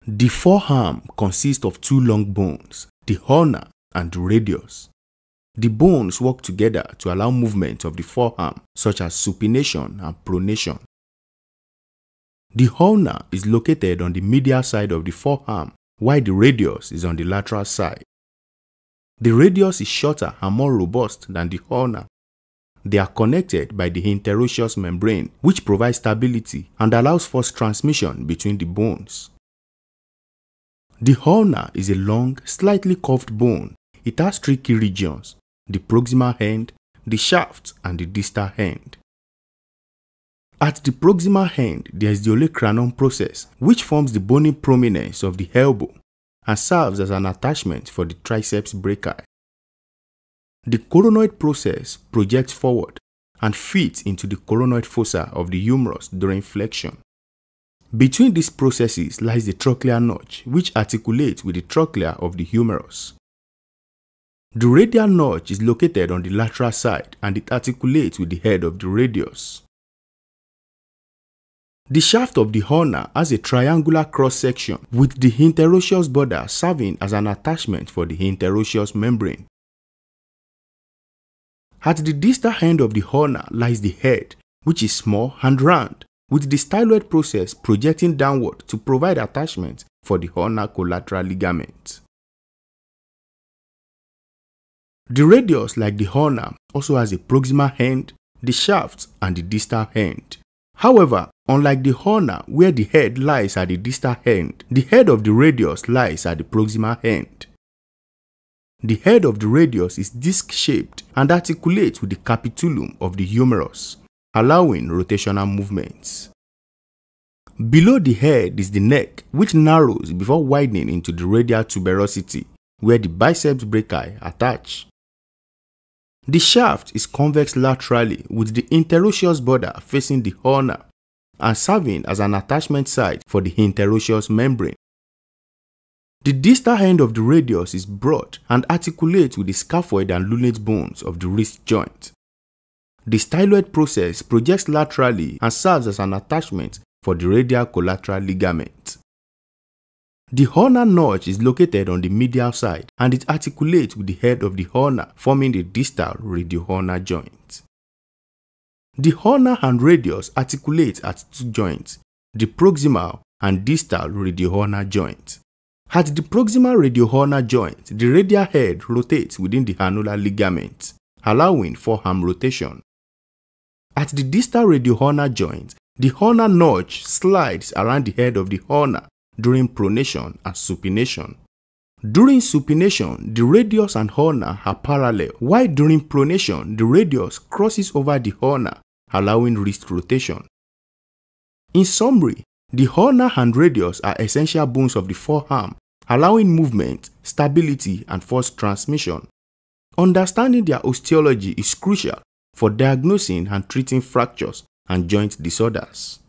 The forearm consists of two long bones, the ulna and the radius. The bones work together to allow movement of the forearm, such as supination and pronation. The ulna is located on the medial side of the forearm, while the radius is on the lateral side. The radius is shorter and more robust than the ulna. They are connected by the interosseous membrane, which provides stability and allows force transmission between the bones. The ulna is a long, slightly curved bone. It has three key regions: the proximal end, the shaft, and the distal end. At the proximal end, there is the olecranon process, which forms the bony prominence of the elbow and serves as an attachment for the triceps brachii. The coronoid process projects forward and fits into the coronoid fossa of the humerus during flexion. Between these processes lies the trochlear notch, which articulates with the trochlea of the humerus. The radial notch is located on the lateral side and it articulates with the head of the radius. The shaft of the ulna has a triangular cross-section with the interosseous border serving as an attachment for the interosseous membrane. At the distal end of the ulna lies the head, which is small and round, with the styloid process projecting downward to provide attachment for the ulnar collateral ligament. The radius, like the ulna, also has a proximal end, the shaft, and the distal end. However, unlike the ulna, where the head lies at the distal end, the head of the radius lies at the proximal end. The head of the radius is disc-shaped and articulates with the capitulum of the humerus, allowing rotational movements. Below the head is the neck, which narrows before widening into the radial tuberosity, where the biceps brachii attach. The shaft is convex laterally with the interosseous border facing the ulna and serving as an attachment site for the interosseous membrane. The distal end of the radius is broad and articulates with the scaphoid and lunate bones of the wrist joint. The styloid process projects laterally and serves as an attachment for the radial collateral ligament. The ulnar notch is located on the medial side and it articulates with the head of the ulna, forming the distal radioulnar joint. The ulna and radius articulate at two joints, the proximal and distal radioulnar joint. At the proximal radioulnar joint, the radial head rotates within the annular ligament, allowing forearm rotation. At the distal radioulnar joint, the ulnar notch slides around the head of the ulna during pronation and supination. During supination, the radius and ulna are parallel, while during pronation, the radius crosses over the ulna, allowing wrist rotation. In summary, the ulna and radius are essential bones of the forearm, allowing movement, stability, and force transmission. Understanding their osteology is crucial for diagnosing and treating fractures and joint disorders.